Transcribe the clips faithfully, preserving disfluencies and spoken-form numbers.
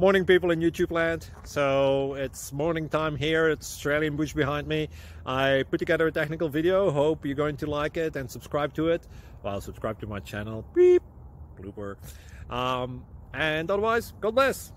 Morning, people in YouTube land. So it's morning time here. It's Australian bush behind me. I put together a technical video. Hope you're going to like it and subscribe to it. Well, subscribe to my channel. Beep. Blooper. Um, and otherwise, God bless.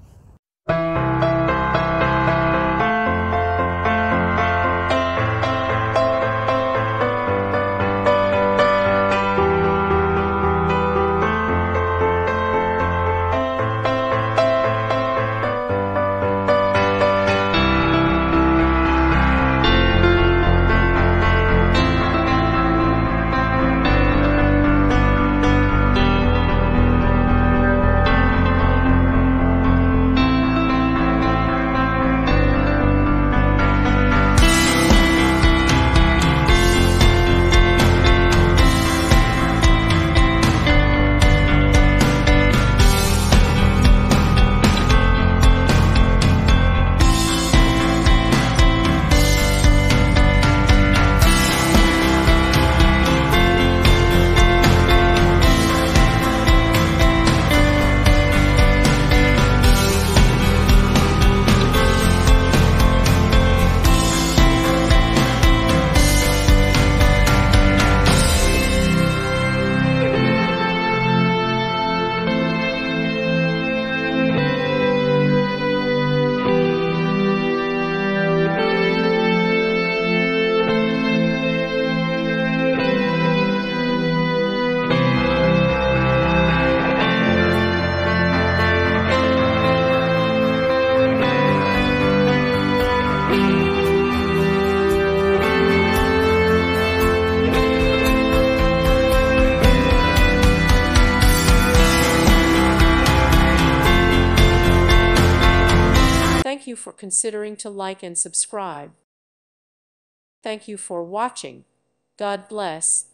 Thank you for considering to like and subscribe. Thank you for watching. God bless.